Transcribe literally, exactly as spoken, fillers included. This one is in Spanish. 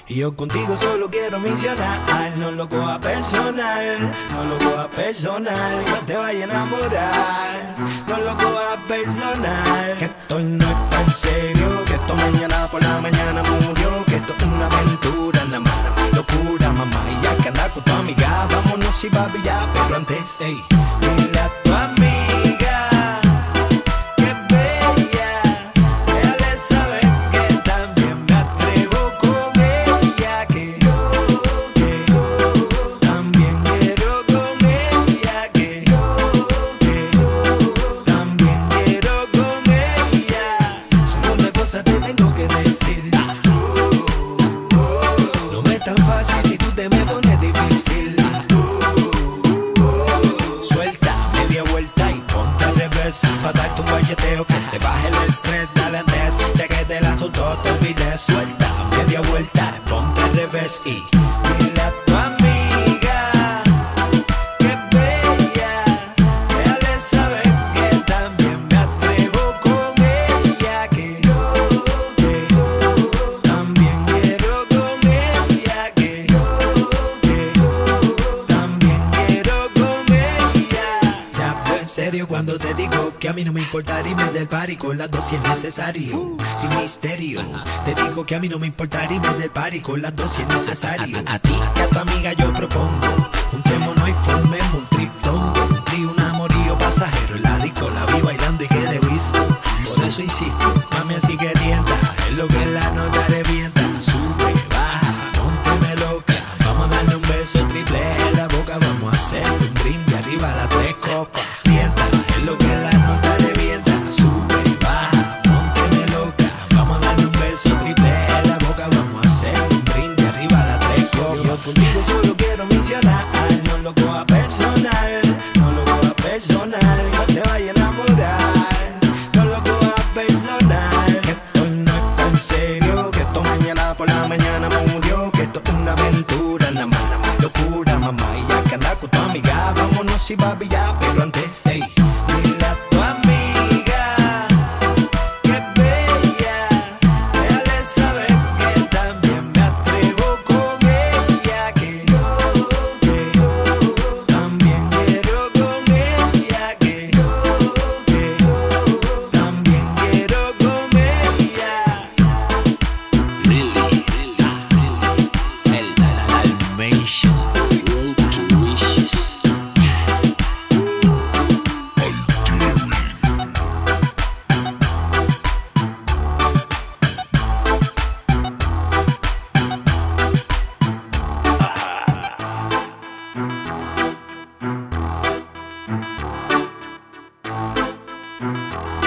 Y yo contigo solo quiero mencionar, no lo coja personal, no lo coja personal, no te vayas a enamorar, no lo coja personal. Que esto no es tan serio, que esto mañana por la mañana murió, que esto es una aventura, nada más locura, mamá. Y ya que anda con tu amiga, vámonos y papi ya, pero antes, ey, dile a tu amiga. Te tengo que decir, no me es tan fácil si tú te me pones difícil. Suelta media vuelta y ponte al revés, pa' darte un guayeteo que te baje el estrés. Dale antes de que te la soltó, te olvides. Suelta media vuelta, ponte al revés y dile a tu amiga. Serio cuando te digo que a mí no me importa irme del party con las dos si es necesario, sin misterio. Te digo que a mí no me importa irme del party con las dos si es necesario. A, a, a ti y a tu amiga yo propongo juntémonos y formemos un triptongo, un trío, un amorío pasajero en la disco, la vi bailando y que de disco. Por eso insisto, mami, así que tienta, es lo que la nota revienta. Sube, baja, pónteme loca, vamos a darle un beso triple en la boca, vamos a hacer un brindis arriba a las tres copas. Es lo que la nota revienta. Sube, baja, pónteme loca, vamos a darle un beso triple en la boca, vamos a hacer un brindis arriba a las tres copas. Yo contigo solo quiero mencionar, no lo coja personal, no lo coja personal, no te vayas a enamorar, no lo coja personal. Que esto no es tan serio, que esto mañana por la mañana murió, que esto es una aventura, nada más locura, mamá. Y ya que anda con tu amiga, vámonos y papi ya, pero antes, ey, dile a tu amiga que es bella, déjale saber que también me atrevo con ella, que yo, que yo también quiero con ella, que yo, que yo también quiero con ella. Lily, el Dalmatian, Road to Wishes. Thank you.